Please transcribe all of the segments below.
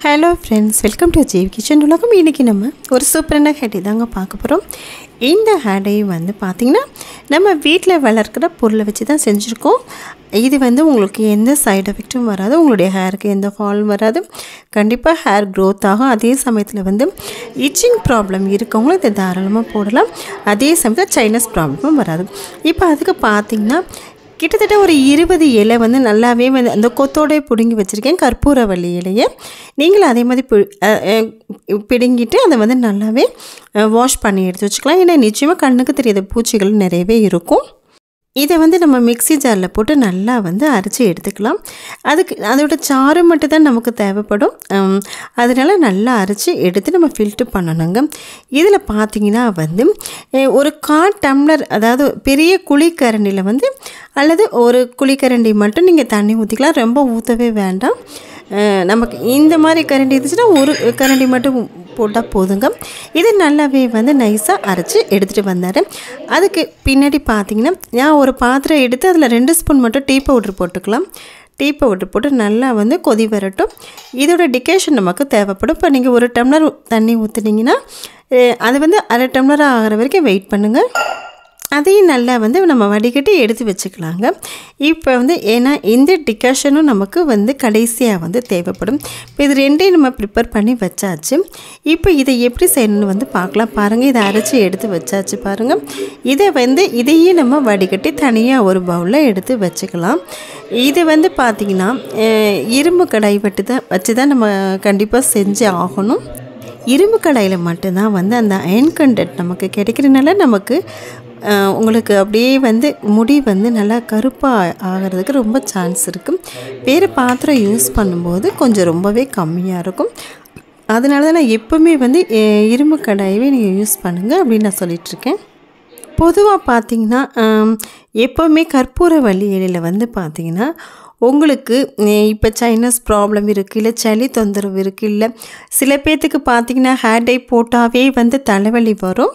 Hello friends, welcome to Jeev kitchen உலகம். இன்றைக்கி நம்ம ஒரு சூப்பரான ஹேடை தாங்க பார்க்க போகிறோம். இந்த ஹேடை வந்து பார்த்திங்கன்னா நம்ம வீட்டில் வளர்க்குற பொருளை வச்சு தான் செஞ்சுருக்கோம். இது வந்து உங்களுக்கு எந்த சைடு எஃபெக்ட்டும் வராது, உங்களுடைய ஹேருக்கு எந்த ஃபாலும் வராது. கண்டிப்பாக ஹேர் க்ரோத் ஆகும். அதே சமயத்தில் வந்து இச்சிங் ப்ராப்ளம் இருக்கவங்களும் இதை தாராளமாக போடலாம். அதே சமயத்தில் சைனஸ் ப்ராப்ளமும் வராது. இப்போ அதுக்கு பார்த்திங்கன்னா கிட்டத்தட்ட ஒரு 20 இலை வந்து நல்லாவே வந்து அந்த கொத்தோடய பிடுங்கி வச்சுருக்கேன். கற்பூரவள்ளி இலையை நீங்களும் அதே மாதிரி பிடுங்கிட்டு அதை வந்து நல்லாவே வாஷ் பண்ணி எடுத்து வச்சுக்கலாம். ஏன்னா நிச்சயமாக கண்ணுக்கு தெரியாத பூச்சிகள் நிறையவே இருக்கும். இதை வந்து நம்ம மிக்ஸி ஜாரில் போட்டு நல்லா வந்து அரைச்சி எடுத்துக்கலாம். அதோட சாறு மட்டும் தான் நமக்கு தேவைப்படும். அதனால் நல்லா அரைச்சி எடுத்து நம்ம ஃபில்ட்ரு பண்ணணுங்க. இதில் பார்த்திங்கன்னா வந்து ஒரு 1/4 டம்ளர், அதாவது பெரிய குழிக்கரண்டியில் வந்து அல்லது ஒரு குழிக்கரண்டி மட்டும் நீங்கள் தண்ணி ஊற்றிக்கலாம். ரொம்ப ஊற்றவே வேண்டாம். நமக்கு இந்த மாதிரி கரண்டி இருந்துச்சுன்னா ஒரு கரண்டி மட்டும் போட்டால் போதுங்க. இது நல்லாவே வந்து நைஸாக அரைச்சி எடுத்துகிட்டு வந்தார். அதுக்கு பின்னாடி பார்த்திங்கன்னா நான் ஒரு பாத்திரம் எடுத்து அதில் 2 ஸ்பூன் மட்டும் டீ பவுட்ரு போட்டுக்கலாம். டீ பவுட்ரு போட்டு நல்லா வந்து கொதி வரட்டும். இதோட டிகேஷன் நமக்கு தேவைப்படும். இப்போ நீங்கள் 1 டம்ளர் தண்ணி ஊற்றுனீங்கன்னா அது வந்து 1/2 டம்ளர் ஆகிற வரைக்கும் வெயிட் பண்ணுங்கள். அதையும் நல்லா வந்து நம்ம வடிகட்டி எடுத்து வச்சுக்கலாங்க. இப்போ வந்து ஏன்னா இந்த டிகாஷனும் நமக்கு வந்து கடைசியாக வந்து தேவைப்படும். இப்போ இது 2ஐயும் நம்ம ப்ரிப்பேர் பண்ணி வச்சாச்சு. இப்போ இதை எப்படி செய்யணும்னு வந்து பார்க்கலாம். பாருங்கள், இதை அரைச்சி எடுத்து வச்சாச்சு பாருங்கள். இதையும் நம்ம வடிகட்டி தனியாக ஒரு பவுலில் எடுத்து வச்சுக்கலாம். இது வந்து பார்த்திங்கன்னா இரும்பு கடாய் வச்சு தான் நம்ம கண்டிப்பாக செஞ்சு ஆகணும். இரும்பு கடாயில் மட்டும்தான் வந்து அந்த அயன் கண்டென்ட் நமக்கு கிடைக்கிறதுனால நமக்கு உங்களுக்கு அப்படியே வந்து முடி வந்து நல்லா கருப்பாக ஆகிறதுக்கு ரொம்ப சான்ஸ் இருக்குது. வேறு பாத்திரம் யூஸ் பண்ணும்போது கொஞ்சம் ரொம்பவே கம்மியாக இருக்கும். அதனால தான் நான் எப்போவுமே வந்து இரும்பு கடாயவே நீங்கள் யூஸ் பண்ணுங்கள் அப்படின்னு நான் சொல்லிகிட்ருக்கேன். பொதுவாக பார்த்திங்கன்னா எப்போவுமே கற்பூரவள்ளி இலையில் வந்து பார்த்திங்கன்னா உங்களுக்கு இப்போ சைனஸ் ப்ராப்ளம் இருக்குது, இல்லை சளி தொந்தரவு இருக்குது, இல்லை சில பேர்த்துக்கு பார்த்திங்கன்னா ஹேர் டை போட்டாவே வந்து தலைவலி வரும்,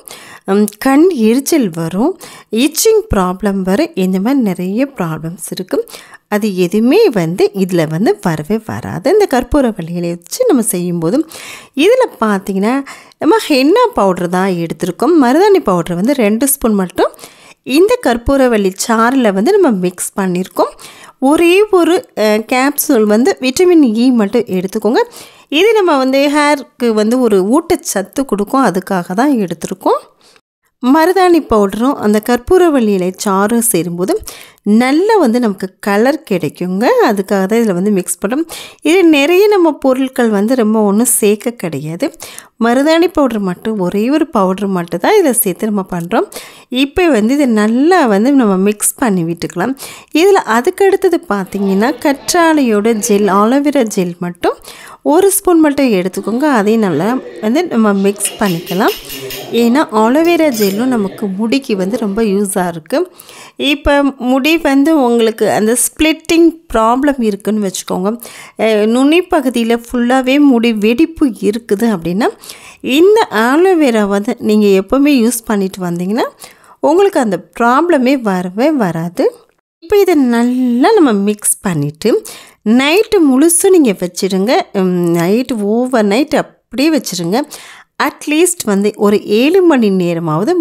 கண் எரிச்சல் வரும், இச்சிங் ப்ராப்ளம் வரும். இந்த மாதிரி நிறைய ப்ராப்ளம்ஸ் இருக்குது. அது எதுவுமே வந்து இதில் வந்து வரவே வராது. இந்த கற்பூரவள்ளி இலையை வச்சு நம்ம செய்யும்போது இதில் பார்த்திங்கன்னா நம்ம ஹென்னா பவுட்ரு தான் எடுத்திருக்கோம். மருதாணி பவுட்ரு வந்து 2 ஸ்பூன் மட்டும் இந்த கற்பூரவள்ளி சாறில் வந்து நம்ம மிக்ஸ் பண்ணியிருக்கோம். ஒரே ஒரு கேப்சூல் வந்து விட்டமின் இ மட்டும் எடுத்துக்கோங்க. இது நம்ம வந்து ஹேருக்கு வந்து ஒரு ஊட்டச்சத்து கொடுக்கும், அதுக்காக தான் எடுத்திருக்கோம். மருதாணி பவுடரும் அந்த கற்பூரவள்ளி இலை சாறும் சேரும்போது நல்லா வந்து நமக்கு கலர் கிடைக்குங்க. அதுக்காக தான் இதில் வந்து மிக்ஸ் பண்ணுறோம். இது நிறைய நம்ம பொருட்கள் வந்து ரொம்ப ஒன்றும் சேர்க்க கிடையாது. மருதாணி பவுடர் மட்டும், ஒரே ஒரு பவுட்ரு மட்டும் தான் இதை சேர்த்து நம்ம பண்ணுறோம். இப்போ வந்து இதை நல்லா வந்து நம்ம மிக்ஸ் பண்ணி விட்டுக்கலாம். இதில் அதுக்கடுத்தது பார்த்திங்கன்னா கற்றாழையோட ஜெல், ஆலோவேரா ஜெல் மட்டும் 1 ஸ்பூன் மட்டும் எடுத்துக்கோங்க. அதையும் நல்லா வந்து நம்ம மிக்ஸ் பண்ணிக்கலாம். ஏன்னா ஆலோவேரா ஜெல்லும் நமக்கு முடிக்கு வந்து ரொம்ப யூஸாக இருக்குது. இப்போ முடி வந்து உங்களுக்கு அந்த ஸ்ப்ளிட்டிங் ப்ராப்ளம் இருக்குதுன்னு வச்சுக்கோங்க, நுனி பகுதியில் ஃபுல்லாகவே முடி வெடிப்பு இருக்குது அப்படின்னா இந்த ஆலோவேரா வந்து நீங்கள் எப்போவுமே யூஸ் பண்ணிட்டு வந்தீங்கன்னா உங்களுக்கு அந்த ப்ராப்ளமே வரவே வராது. இப்போ இதை நல்லா நம்ம மிக்ஸ் பண்ணிவிட்டு நைட்டு முழுசும் நீங்கள் வச்சுடுங்க. நைட்டு ஓவர் நைட் அப்படியே வச்சுருங்க. அட்லீஸ்ட் வந்து ஒரு 7 மணி நேரமாவது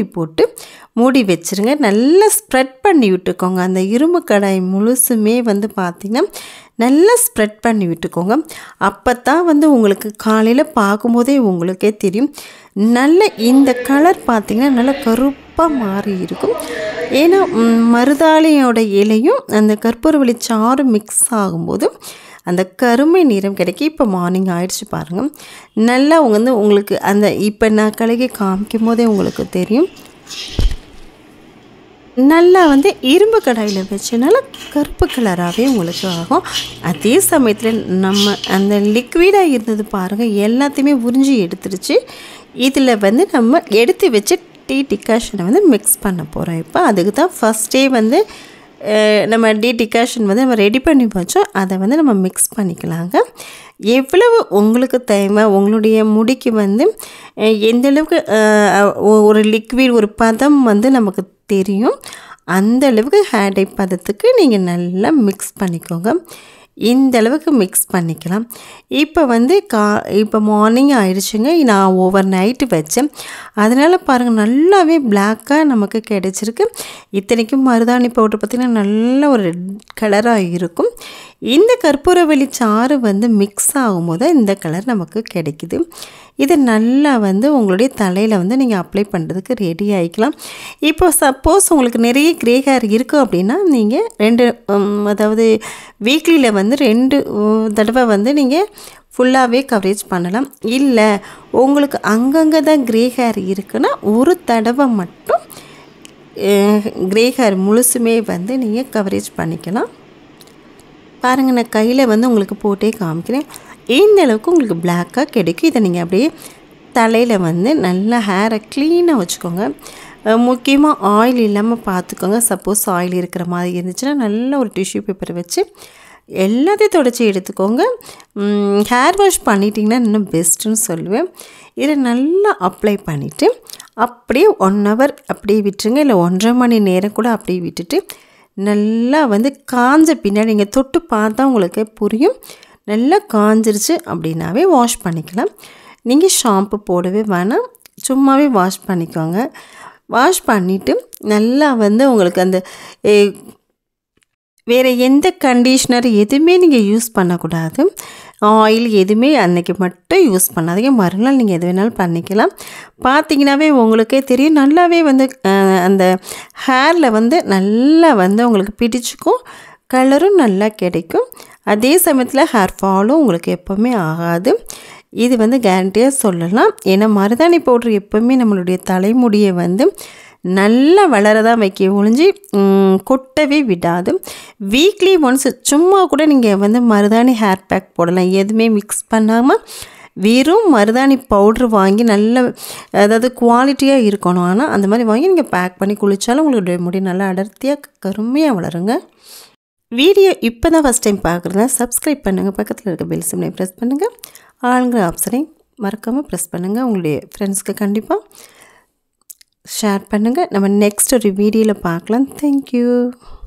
மூடி வச்சுருங்க. நல்லா ஸ்ப்ரெட் பண்ணி விட்டுக்கோங்க. அந்த இரும்பு கடாய் முழுசுமே வந்து பார்த்திங்கன்னா நல்லா ஸ்ப்ரெட் பண்ணி விட்டுக்கோங்க. அப்போ தான் வந்து உங்களுக்கு காலையில் பார்க்கும்போதே உங்களுக்கே தெரியும். நல்ல இந்த கலர் பார்த்திங்கன்னா நல்லா கருப்பாக மாறி இருக்கும். ஏன்னா மருதாணியோட இலையும் அந்த கற்பூரவள்ளி சாறு மிக்ஸ் ஆகும்போது அந்த கருமை நிறம் கிடைக்கும். இப்போ மார்னிங் ஆயிடுச்சு பாருங்கள். நல்லா உங்களுக்கு அந்த இப்போ நான் கலகி காமிக்கும் போதே உங்களுக்கு தெரியும். நல்லா வந்து இரும்பு கடாயில் வச்சனால கருப்பு கலராகவே உங்களுக்கு ஆகும். அதே சமயத்தில் நம்ம அந்த லிக்விடாக இருந்தது பாருங்கள், எல்லாத்தையுமே உறிஞ்சி எடுத்துருச்சு. இதில் வந்து நம்ம எடுத்து வச்சு டீ டிகாஷனை வந்து மிக்ஸ் பண்ண போகிறோம். இப்போ அதுக்கு தான் ஃபஸ்ட்டே வந்து நம்ம டிகாஷன் வந்து நம்ம ரெடி பண்ணி வச்சோம். அதை வந்து நம்ம மிக்ஸ் பண்ணிக்கலாங்க. எவ்வளவு உங்களுக்கு தேவை, உங்களுடைய முடிக்கு வந்து எந்தளவுக்கு ஒரு லிக்விட் ஒரு பதம் வந்து நமக்கு தெரியும், அந்த அளவுக்கு ஹேர் டை பதத்துக்கு நீங்கள் நல்லா மிக்ஸ் பண்ணிக்கோங்க. இந்த அளவுக்கு மிக்ஸ் பண்ணிக்கலாம். இப்போ வந்து இப்போ மார்னிங் ஆயிடுச்சுங்க. நான் ஓவர் நைட்டு வச்சேன். அதனால் பாருங்கள் நல்லாவே பிளாக்காக நமக்கு கிடைச்சிருக்கு. இத்தனைக்கும் மருதாணி பவுடர் பார்த்திங்கன்னா நல்ல ஒரு ரெட் கலராக இருக்கும். இந்த கற்பூரவள்ளி சாறு வந்து மிக்ஸ் ஆகும்போது இந்த கலர் நமக்கு கிடைக்குது. இது நல்லா வந்து உங்களுடைய தலையில் வந்து நீங்கள் அப்ளை பண்ணுறதுக்கு ரெடி ஆகிக்கலாம். இப்போ சப்போஸ் உங்களுக்கு நிறைய க்ரே ஹேர் இருக்குது அப்படின்னா நீங்கள் அதாவது வீக்லியில் வந்து 2 தடவை வந்து நீங்கள் ஃபுல்லாகவே கவரேஜ் பண்ணலாம். இல்லை உங்களுக்கு அங்கங்கே தான் க்ரே ஹேர் இருக்குன்னா ஒரு தடவை மட்டும் க்ரே ஹேர் முழுசுமே வந்து நீங்கள் கவரேஜ் பண்ணிக்கலாம். பாருங்கள் நான் கையில் வந்து உங்களுக்கு போட்டே காமிக்கிறேன். இந்த அளவுக்கு உங்களுக்கு பிளாக்காக கிடைக்கும். இதை நீங்கள் அப்படியே தலையில் வந்து நல்லா ஹேரை க்ளீனாக வச்சுக்கோங்க. முக்கியமாக ஆயில் இல்லாமல் பார்த்துக்கோங்க. சப்போஸ் ஆயில் இருக்கிற மாதிரி இருந்துச்சுன்னா நல்ல ஒரு டிஷ்யூ பேப்பரை வச்சு எல்லாத்தையும் தொடச்சி எடுத்துக்கோங்க. ஹேர் வாஷ் பண்ணிட்டிங்கன்னா இன்னும் பெஸ்ட்டுன்னு சொல்லுவேன். இதை நல்லா அப்ளை பண்ணிவிட்டு அப்படியே 1 hour அப்படியே விட்டுருங்க. இல்லை 1.5 மணி நேரம் கூட அப்படியே விட்டுட்டு நல்லா வந்து காஞ்ச பின்னாடி நீங்கள் தொட்டு பார்த்தா உங்களுக்கு புரியும். நல்லா காஞ்சிருச்சு அப்படின்னாவே வாஷ் பண்ணிக்கலாம். நீங்கள் ஷாம்பு போடவே வேணாம், சும்மாவே வாஷ் பண்ணிக்கோங்க. வாஷ் பண்ணிவிட்டு நல்லா வந்து உங்களுக்கு அந்த வேறு எந்த கண்டிஷ்னர் எதுவுமே நீங்கள் யூஸ் பண்ணக்கூடாது. ஆயில் எதுவுமே அன்றைக்கி மட்டும் யூஸ் பண்ணாதீங்க. மறுநாள் நீங்கள் எது வேணாலும் பண்ணிக்கலாம். பார்த்திங்கனாவே உங்களுக்கே தெரியும் நல்லாவே வந்து அந்த ஹேரில் வந்து நல்லா வந்து உங்களுக்கு பிடிச்சிக்கும். கலரும் நல்லா கிடைக்கும். அதே சமயத்தில் ஹேர் ஃபாலும் உங்களுக்கு எப்போவுமே ஆகாது. இது வந்து கேரண்டியாக சொல்லலாம். ஏன்னா மருதாணி பவுட்ரு எப்போவுமே நம்மளுடைய தலைமுடியை வந்து நல்லா வளரதான் வைக்க ஒழிஞ்சு கொட்டவே விடாது. வீக்லி ஒன்ஸ் சும்மா கூட நீங்கள் வந்து மருதாணி ஹேர் பேக் போடலாம். எதுவுமே மிக்ஸ் பண்ணாமல் வெறும் மருதாணி பவுட்ரு வாங்கி நல்ல அதாவது குவாலிட்டியாக இருக்கணும். ஆனால் அந்த மாதிரி வாங்கி நீங்கள் பேக் பண்ணி குளித்தாலும் உங்களுடைய முடி நல்லா அடர்த்தியாக கருமையாக வளருங்க. வீடியோ இப்போ தான் ஃபஸ்ட் டைம் பார்க்குறதா சப்ஸ்கிரைப் பண்ணுங்கள். பக்கத்தில் இருக்க பெல் சிம்னை ப்ரெஸ் பண்ணுங்கள். ஆளுங்கிற ஆப்ஷனை மறக்காமல் ப்ரெஸ் பண்ணுங்கள். உங்களுடைய ஃப்ரெண்ட்ஸ்க்கு கண்டிப்பாக ஷேர் பண்ணுங்கள். நம்ம நெக்ஸ்ட் ஒரு வீடியோவில் பார்க்கலாம். தேங்க்யூ.